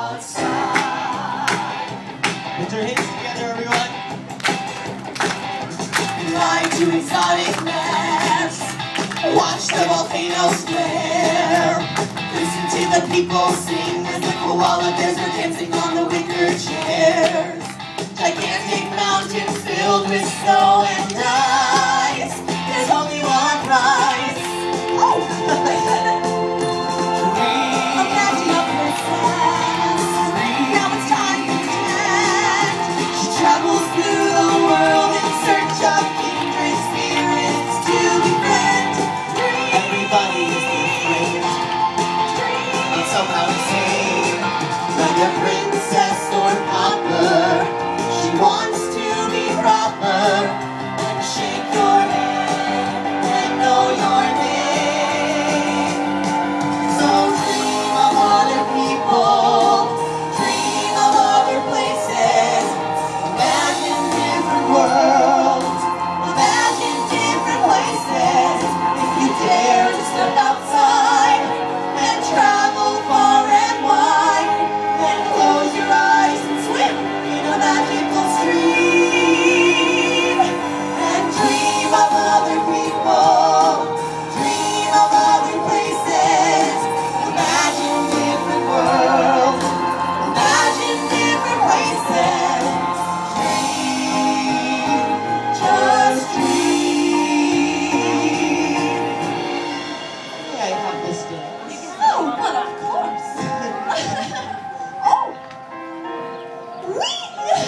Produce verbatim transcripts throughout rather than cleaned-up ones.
outside. Put your hands together, everyone. Fly to exotic maps. Watch the volcanoes flare. Listen to the people sing as the koala bears are dancing on the wicker chairs. Gigantic mountains filled with snow and ice. There's only one prize. Oh! A magic of princess. Now it's time to connect. She travels through the world in search of kindred spirits to befriend. Everybody is different. But somehow the same. Like a princess or pauper, she wants to be proper and shake your hand and know your name. So dream of other people, dream of other places, imagine different worlds, imagine different places. If you dare to step outside and travel far and wide, then close your eyes and swim in a magical stream. And dream of other people, dream of other places, imagine different worlds, imagine different places. Dream, just dream. May I have this dance? Oh, but of course. Oh! Whee!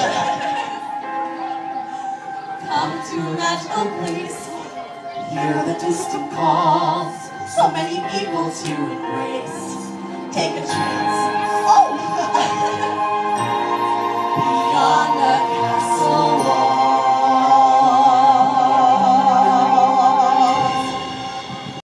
Come to a magical place, hear the distant calls, so many people to embrace.